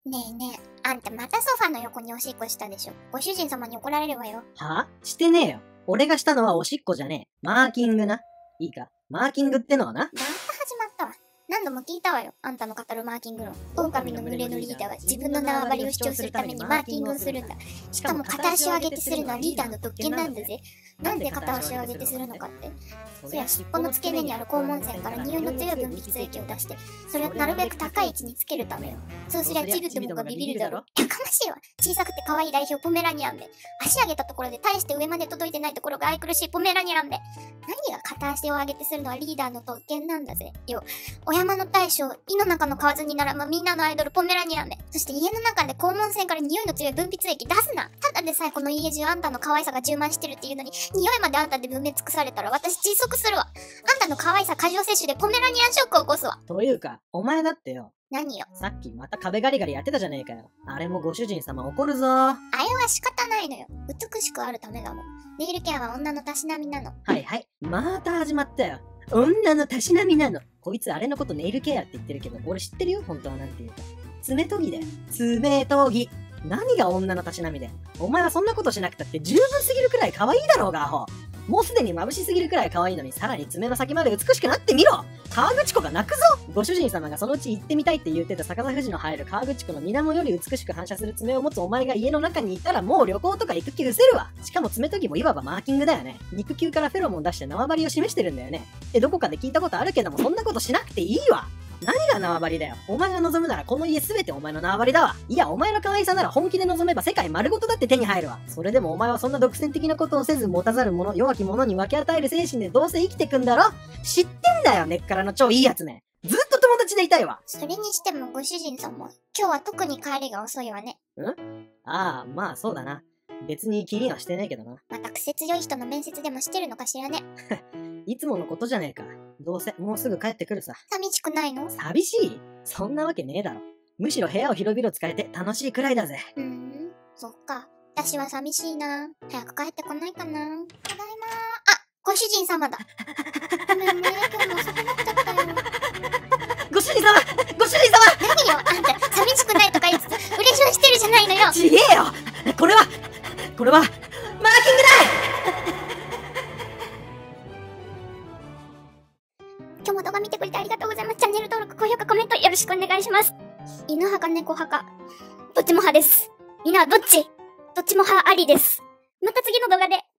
ねえねえ、あんたまたソファの横におしっこしたでしょ。ご主人様に怒られるわよ。 はぁ？してねえよ。俺がしたのはおしっこじゃねえ。マーキングな。いいか。マーキングってのはな。 また始まったわ。何度も聞いたわよ。あんたの語るマーキング論。狼の群れのリーダーは自分の縄張りを主張するためにマーキングをするんだ。しかも片足を上げてするのはリーダーの特権なんだぜ。なんで片足を上げてするのかって。そりゃ尻尾の付け根にある肛門腺から匂いの強い分泌液を出して、それをなるべく高い位置につけるためよ。そうすりゃチビどもがビビるだろ。やかましいわ。小さくて可愛い代表ポメラニアンめ。足上げたところで大して上まで届いてないところが愛くるしいポメラニアンめ。何が片足を上げてするのはリーダーの特権なんだぜ。よ。お山の大将、井の中の蛙に並ぶみんなのアイドルポメラニアンめ。そして家の中で肛門腺から匂いの強い分泌液出すな。ただでさえこの家中あんたの可愛さが充満してるっていうのに、匂いまであんたで分別尽くされたら私窒息するわ。あんたの可愛さ過剰摂取でポメラニアンショックを起こすわ。 というか、お前だってよ。 何よ。 さっきまた壁ガリガリやってたじゃねえかよ。あれもご主人様怒るぞ。 あれは仕方ないのよ。美しくあるためだもん。ネイルケアは女のたしなみなの。 はいはい。また始まったよ。女のたしなみなの。こいつあれのことネイルケアって言ってるけど、俺知ってるよ、本当はなんていうか。爪研ぎだよ。爪研ぎ。何が女のたしなみだよ。お前はそんなことしなくたって十分すぎるくらい可愛いだろうが、アホ。もうすでに眩しすぎるくらい可愛いのに、さらに爪の先まで美しくなってみろ。河口湖が泣くぞ。ご主人様がそのうち行ってみたいって言ってた逆さ富士の生える河口湖の水面より美しく反射する爪を持つお前が家の中にいたらもう旅行とか行く気失せるわ。しかも爪研ぎもいわばマーキングだよね。肉球からフェロモン出して縄張りを示してるんだよね。ってどこかで聞いたことあるけども、そんなことしなくていいわ。何が縄張りだよ。お前が望むならこの家すべてお前の縄張りだわ。いや、お前の可愛さなら本気で望めば世界丸ごとだって手に入るわ。それでもお前はそんな独占的なことをせず持たざる者、弱き者に分け与える精神でどうせ生きてくんだろ。知ってんだよ、根っからの超いいやつめ。ずっと友達でいたいわ。 それにしてもご主人様、今日は特に帰りが遅いわね。 ああ、まあそうだな。別に気にはしてないけどな。 また癖強い人の面接でもしてるのかしらね。 いつものことじゃねえか。どうせもうすぐ帰ってくるさ。 寂しくないの？ 寂しい？そんなわけねえだろ。むしろ部屋を広々使えて楽しいくらいだぜ。 そっか。私は寂しいな。早く帰ってこないかな。ただいまー。あ、ご主人様だ。ごめんね、今日も遅くなっちゃったよ。 ご主人様！ご主人様！ 何よ、あんた、寂しくないとか言いつつ、嬉しそうしてるじゃないのよ。 ちげえよ！これは、マーキングだ！ 今日も動画見てくれてありがとうございます。チャンネル登録、高評価、コメントよろしくお願いします。犬派か猫派か、どっちも派です。みんなはどっちも派ありです。また次の動画で。